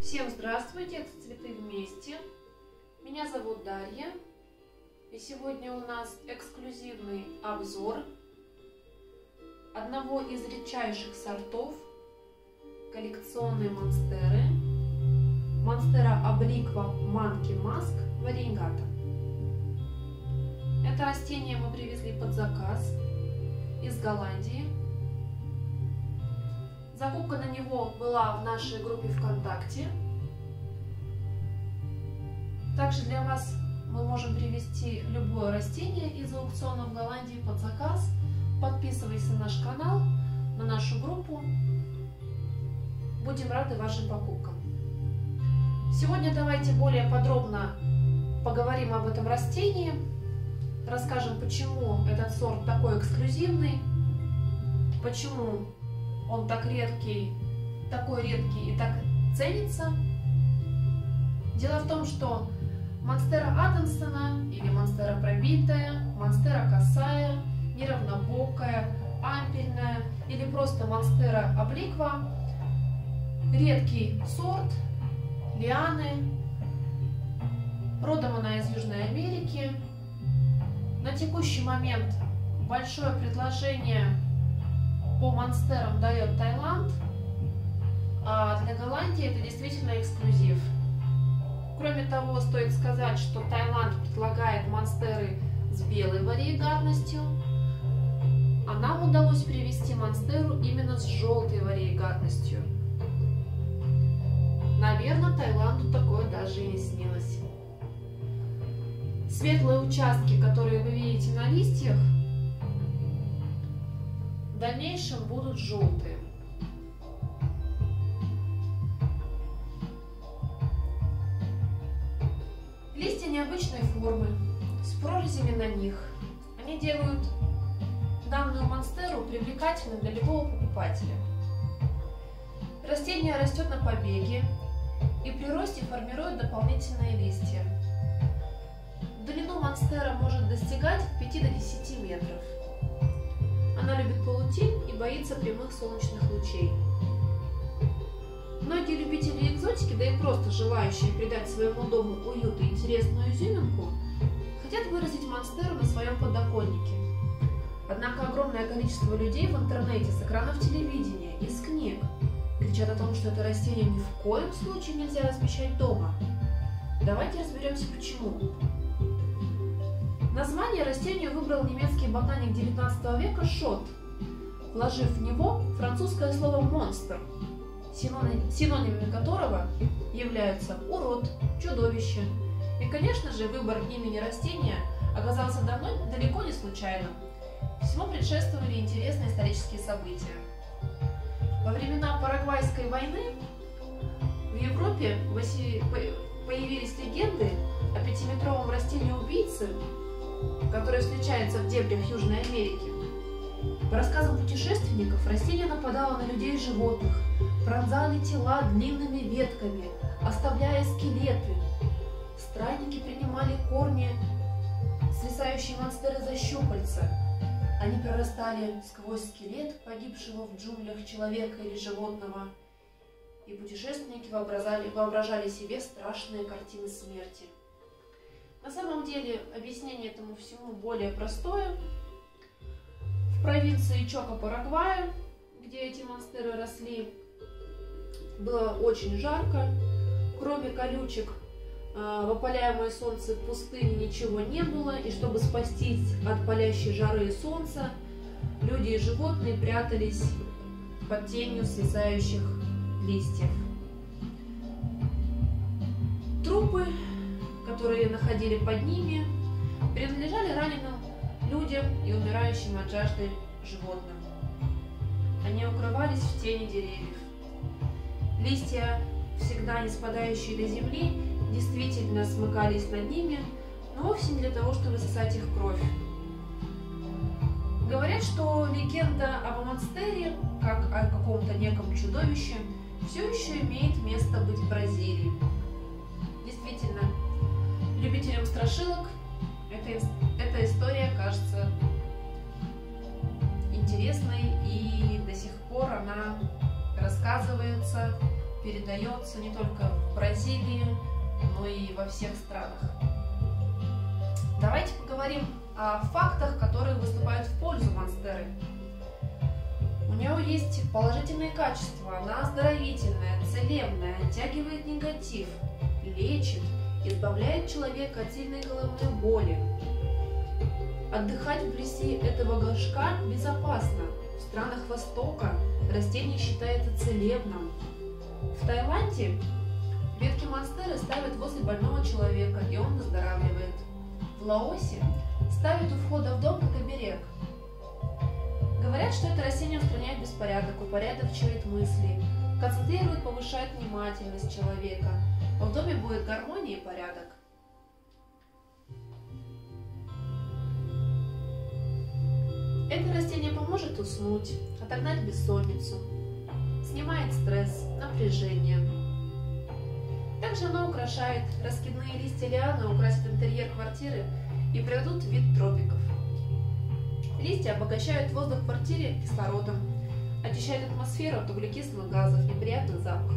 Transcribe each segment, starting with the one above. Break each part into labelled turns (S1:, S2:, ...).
S1: Всем здравствуйте, это «Цветы вместе». Меня зовут Дарья, и сегодня у нас эксклюзивный обзор одного из редчайших сортов коллекционной монстеры, Monstera obliqua Monkey Mask variegata. Это растение мы привезли под заказ из Голландии. Закупка на него была в нашей группе ВКонтакте. Также для вас мы можем привезти любое растение из аукциона в Голландии под заказ. Подписывайся на наш канал, на нашу группу. Будем рады вашим покупкам. Сегодня давайте более подробно поговорим об этом растении. Расскажем, почему этот сорт такой эксклюзивный, почему он такой редкий и так ценится. Дело в том, что Монстера Адамсона или Монстера пробитая, Монстера косая, неравнобокая, ампельная или просто Монстера obliqua редкий сорт лианы. Родом она из Южной Америки. На текущий момент большое предложение по монстерам дает Таиланд, а для Голландии это действительно эксклюзив. Кроме того, стоит сказать, что Таиланд предлагает монстеры с белой вариегатностью, а нам удалось привезти монстеру именно с желтой вариегатностью. Наверное, Таиланду такое даже и не снилось. Светлые участки, которые вы видите на листьях, в дальнейшем будут желтые. Листья необычной формы, с прорезями на них. Они делают данную монстеру привлекательной для любого покупателя. Растение растет на побеге и при росте формирует дополнительные листья. В длину монстера может достигать 5 до 10 метров. Она любит полутень и боится прямых солнечных лучей. Многие любители экзотики, да и просто желающие придать своему дому уют и интересную изюминку, хотят выразить монстеру на своем подоконнике. Однако огромное количество людей в интернете, с экранов телевидения, из книг кричат о том, что это растение ни в коем случае нельзя размещать дома. Давайте разберемся, почему. Название растению выбрал немецкий ботаник XIX века Шот, вложив в него французское слово «монстр», синонимами которого являются урод, чудовище. И, конечно же, выбор имени растения оказался далеко не случайным. Всему предшествовали интересные исторические события. Во времена Парагвайской войны в Европе появились легенды о 5-метровом растении-убийце, которое встречается в дебрях Южной Америки. По рассказам путешественников, растение нападало на людей и животных, пронзали тела длинными ветками, оставляя скелеты. Странники принимали корни свисающей монстеры за щупальца. Они прорастали сквозь скелет погибшего в джунглях человека или животного, и путешественники воображали себе страшные картины смерти. На самом деле объяснение этому всему более простое. В провинции Чоко, Парагвая, где эти монстеры росли, было очень жарко. Кроме колючек в опаляемой солнце пустыни ничего не было. И чтобы спастись от палящей жары и солнца, люди и животные прятались под тенью свисающих листьев. Трупы, которые находили под ними, принадлежали раненым людям и умирающим от жажды животным. Они укрывались в тени деревьев. Листья, всегда не спадающие до земли, действительно смыкались над ними, но вовсе не для того, чтобы высосать их кровь. Говорят, что легенда об монстере, как о каком-то неком чудовище, все еще имеет место быть в Бразилии. Действительно, любителям страшилок эта история кажется интересной, и до сих пор она рассказывается передается не только в Бразилии, но и во всех странах. Давайте поговорим о фактах, которые выступают в пользу монстеры. У него есть положительные качества. Она оздоровительная, целебная, оттягивает негатив, лечит, избавляет человека от сильной головной боли. Отдыхать вблизи этого горшка безопасно. В странах Востока растение считается целебным. В Таиланде ветки монстеры ставят возле больного человека, и он выздоравливает. В Лаосе ставят у входа в дом как оберег. Говорят, что это растение устраняет беспорядок, упорядочивает мысли, концентрирует, повышает внимательность человека. В доме будет гармония и порядок. Это растение поможет уснуть, отогнать бессонницу, снимает стресс, напряжение. Также оно украшает, раскидные листья лианы украсят интерьер квартиры и придадут вид тропиков. Листья обогащают воздух в квартире кислородом, очищают атмосферу от углекислых газов и приятных запахов.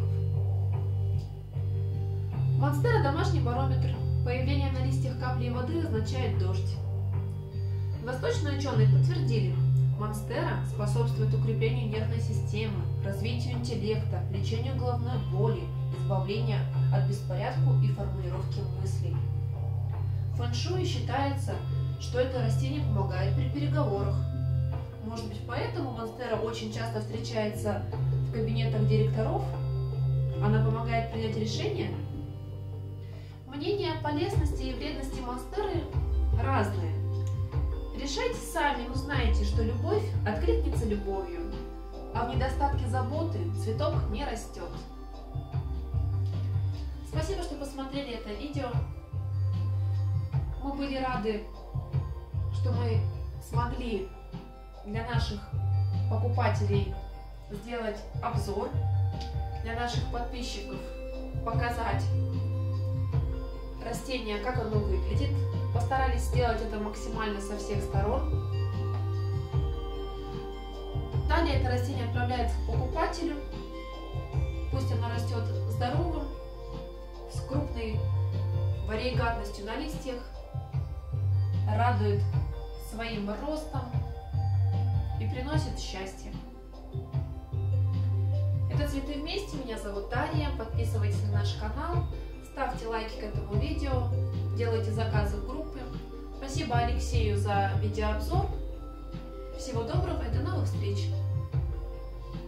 S1: Монстера – домашний барометр. Появление на листьях капли воды означает дождь. Восточные ученые подтвердили, монстера способствует укреплению нервной системы, развитию интеллекта, лечению головной боли, избавлению от беспорядка и формулировки мыслей. В фэн-шуй считается, что это растение помогает при переговорах. Может быть, поэтому монстера очень часто встречается в кабинетах директоров? Она помогает принять решения? Мнения о полезности и вредности монстеры разные. Решайте сами, но знайте, что любовь откликнется любовью, а в недостатке заботы цветок не растет. Спасибо, что посмотрели это видео. Мы были рады, что мы смогли для наших покупателей сделать обзор, для наших подписчиков показать растение, как оно выглядит. Постарались сделать это максимально со всех сторон. Далее это растение отправляется к покупателю. Пусть оно растет здоровым, с крупной варигатностью на листьях, радует своим ростом и приносит счастье. Это «Цветы вместе». Меня зовут Дарья. Подписывайтесь на наш канал, ставьте лайки к этому видео, делайте заказы в группы. Спасибо Алексею за видеообзор. Всего доброго и до новых встреч!